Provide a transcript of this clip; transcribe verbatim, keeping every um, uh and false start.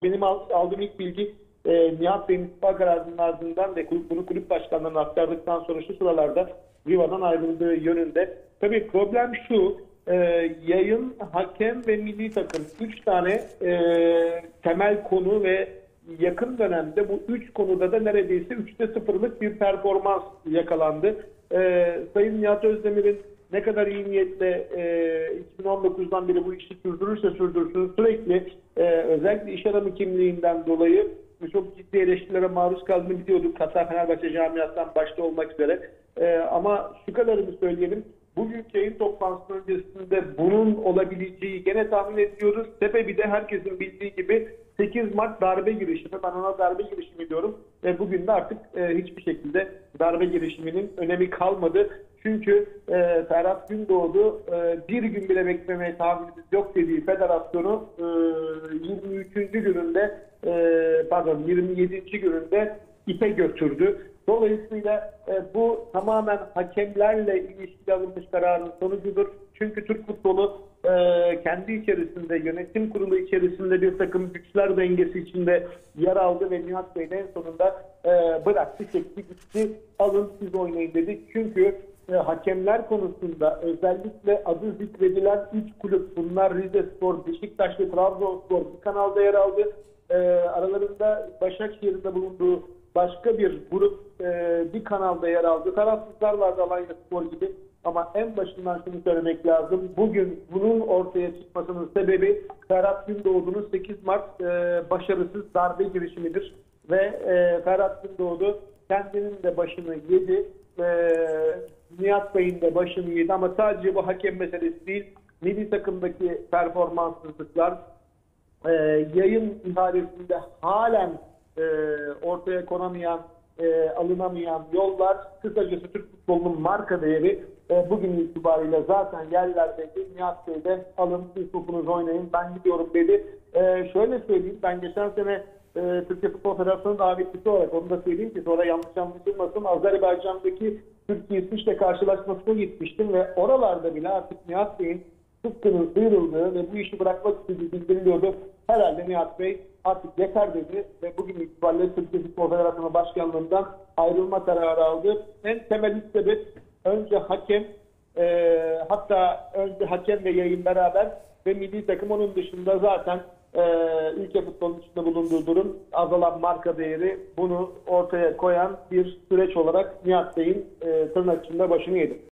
Benim aldığım ilk bilgi e, Nihat Bey'in istifa kararının ardından ve kulüp, bunu kulüp başkanlarına aktardıktan sonra şu sıralarda Riva'dan ayrıldığı yönünde. Tabii problem şu, e, yayın, hakem ve milli takım üç tane e, temel konu ve yakın dönemde bu üç konuda da neredeyse üçte sıfırlık bir performans yakalandı. E, Sayın Nihat Özdemir'in ne kadar iyi niyetle e, iki bin on dokuzdan beri bu işi sürdürürse sürdürsün sürekli e, özellikle iş adamı kimliğinden dolayı çok ciddi eleştirilere maruz kaldığını biliyorduk. Hatta Fenerbahçe camiasından başta olmak üzere. E, ama şu kadarını söyleyelim. Bugünkü yayın toplantısının öncesinde bunun olabileceği gene tahmin ediyoruz. Sebebi de herkesin bildiği gibi sekiz Mart darbe girişimi. Ben ona darbe girişimi diyorum. Ve bugün de artık e, hiçbir şekilde darbe girişiminin önemi kalmadı. Çünkü e, Ferhat Gündoğdu e, bir gün bile beklemeye tahammülümüz yok dediği federasyonu e, yirmi üçüncü gününde e, pardon yirmi yedinci gününde ipe götürdü. Dolayısıyla e, bu tamamen hakemlerle ilişkili alınmış kararın sonucudur. Çünkü Türk futbolu e, kendi içerisinde, yönetim kurulu içerisinde bir takım güçler dengesi içinde yer aldı ve Nihat Bey en sonunda e, bıraktı, çekti, gitti, alın siz oynayın dedi. Çünkü e, hakemler konusunda özellikle adı zikredilen üç kulüp, bunlar Rizespor, Beşiktaş ve Trabzonspor bir kanalda yer aldı. E, aralarında Başakşehir'in de bulunduğu başka bir grup e, bir kanalda yer aldı. Tarafsızlar vardı, Alanyaspor gibi. Ama en başından şunu söylemek lazım. Bugün bunun ortaya çıkmasının sebebi Ferhat Gündoğdu'nun sekiz Mart e, başarısız darbe girişimidir. Ve e, Ferhat Gündoğdu kendinin de başını yedi. E, Nihat Bey'in de başını yedi. Ama sadece bu hakem meselesi değil. Milli takımdaki performanssızlıklar, e, yayın ihalesinde halen e, ortaya konamayan, e, alınamayan yollar, kısacası Türk futbolunun marka değeri e, bugün itibariyle zaten yerlerdeydi. Nihat Bey de alın siz topunuzu oynayın ben gidiyorum dedi. E, şöyle söyleyeyim, ben geçen sene e, Türkiye Futbol Federasyonu davetlisi olarak onu da söyleyeyim ki sonra yanlış anlaşılmasın, Azerbaycan'daki Türkiye-İsviçre karşılaşmasına gitmiştim ve oralarda bile artık Nihat Bey'in tutkunun sıyrıldığı ve bu işi bırakmak istediği bildiriliyordu. Herhalde Nihat Bey artık yeter dedi ve bugün itibariyle Türkiye Futbol Federasyonu Başkanlığı'ndan ayrılma kararı aldı. En temel sebep önce hakem, e, hatta önce hakem ve yayın beraber ve milli takım, onun dışında zaten e, ülke futbolunun içinde bulunduğu durum, azalan marka değeri, bunu ortaya koyan bir süreç olarak Nihat Bey'in e, tırnak içinde başını yedi.